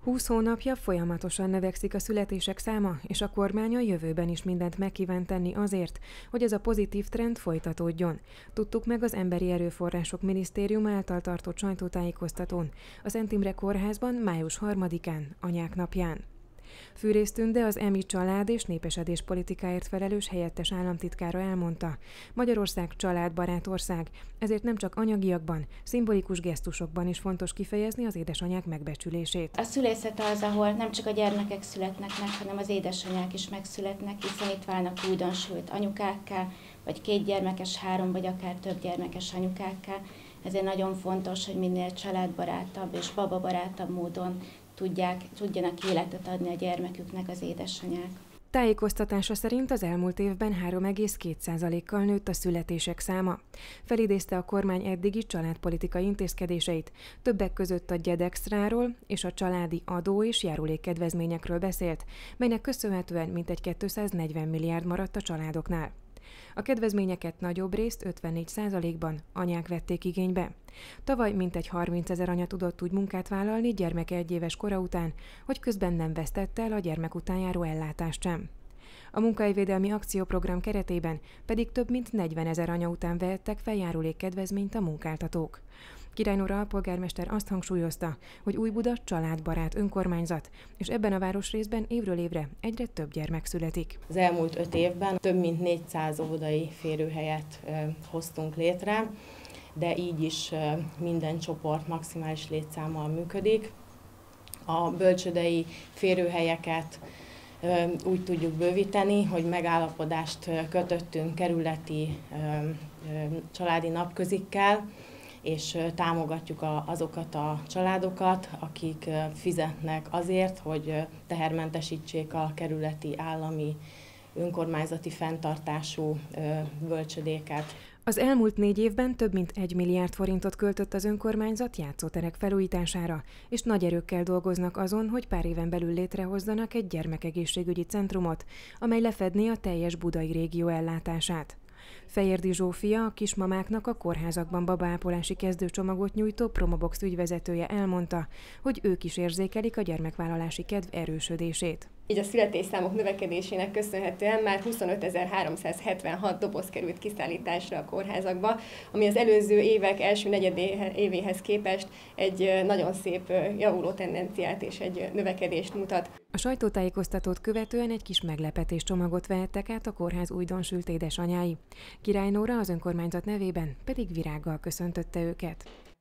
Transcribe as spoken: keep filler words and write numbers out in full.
húsz hónapja folyamatosan növekszik a születések száma, és a kormány a jövőben is mindent meg kíván tenni azért, hogy ez a pozitív trend folytatódjon. Tudtuk meg az Emberi Erőforrások Minisztérium által tartott sajtótájékoztatón, a Szent Imre Kórházban május harmadikán, Anyák napján. Fűrész Tünde, az e em i család és népesedés politikáért felelős helyettes államtitkára elmondta: Magyarország családbarát ország, ezért nem csak anyagiakban, szimbolikus gesztusokban is fontos kifejezni az édesanyák megbecsülését. A szülészet az, ahol nem csak a gyermekek születnek meg, hanem az édesanyák is megszületnek, hiszen itt válnak újdonsült anyukákká, vagy két gyermekes, három vagy akár több gyermekes anyukákká. Ezért nagyon fontos, hogy minél családbarátabb és bababarátabb módon tudják, tudjanak életet adni a gyermeküknek az édesanyák. Tájékoztatása szerint az elmúlt évben három egész két százalékkal nőtt a születések száma. Felidézte a kormány eddigi családpolitikai intézkedéseit, többek között a gyedextráról és a családi adó és járulékkedvezményekről beszélt, melynek köszönhetően mintegy kétszáznegyven milliárd maradt a családoknál. A kedvezményeket nagyobb részt ötvennégy százalékban anyák vették igénybe. Tavaly mintegy harmincezer anya tudott úgy munkát vállalni gyermeke egy éves kora után, hogy közben nem vesztette el a gyermek után járó ellátást sem. A munkahelyvédelmi akcióprogram keretében pedig több mint negyvenezer anya után vehettek fel járulékkedvezményt a munkáltatók. Király Nóra alpolgármester azt hangsúlyozta, hogy Újbuda családbarát önkormányzat, és ebben a városrészben évről évre egyre több gyermek születik. Az elmúlt öt évben több mint négyszáz óvodai férőhelyet hoztunk létre, de így is minden csoport maximális létszámmal működik. A bölcsődei férőhelyeket úgy tudjuk bővíteni, hogy megállapodást kötöttünk kerületi családi napközikkel, és támogatjuk azokat a családokat, akik fizetnek azért, hogy tehermentesítsék a kerületi, állami, önkormányzati fenntartású bölcsödéket. Az elmúlt négy évben több mint egy milliárd forintot költött az önkormányzat játszóterek felújítására, és nagy erőkkel dolgoznak azon, hogy pár éven belül létrehozzanak egy gyermekegészségügyi centrumot, amely lefedné a teljes budai régió ellátását. Fejérdi Zsófia, a kismamáknak a kórházakban babaápolási kezdőcsomagot nyújtó Promobox ügyvezetője elmondta, hogy ők is érzékelik a gyermekvállalási kedv erősödését. Így a születésszámok növekedésének köszönhetően már huszonötezer-háromszázhetvenhat doboz került kiszállításra a kórházakba, ami az előző évek első negyedévéhez képest egy nagyon szép javuló tendenciát és egy növekedést mutat. A sajtótájékoztatót követően egy kis meglepetés csomagot vehettek át a kórház újdonsült édesanyái. Király Nóra az önkormányzat nevében pedig virággal köszöntötte őket.